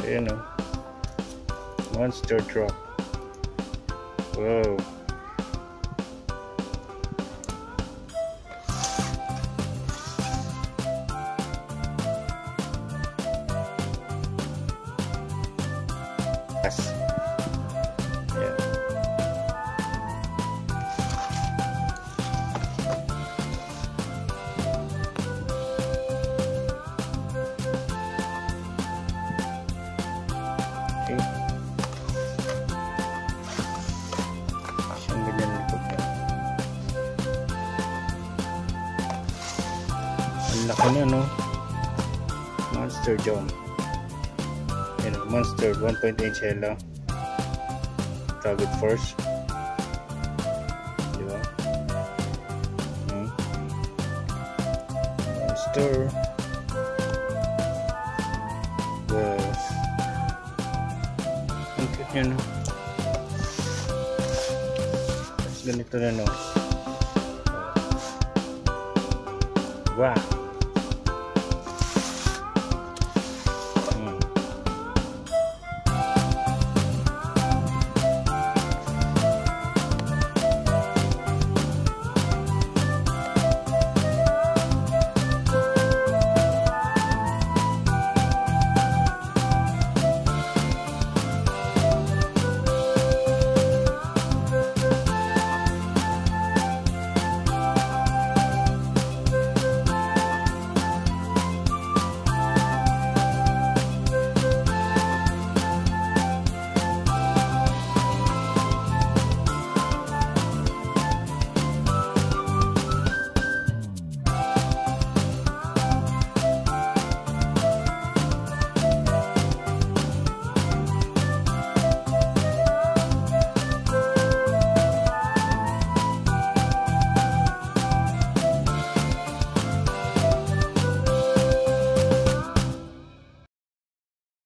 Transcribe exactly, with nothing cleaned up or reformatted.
Ayan o. Monster truck. Wow. Yes. Ayan. Okay. Siyang ganyan likod niya. Ang laki na, no? Monster jump. Ayan, monster one point eight Hella. Travel force. Diba? Hmm. Monster. Wow. Ang cute nyo, no? Tapos ganito na, no? Wow.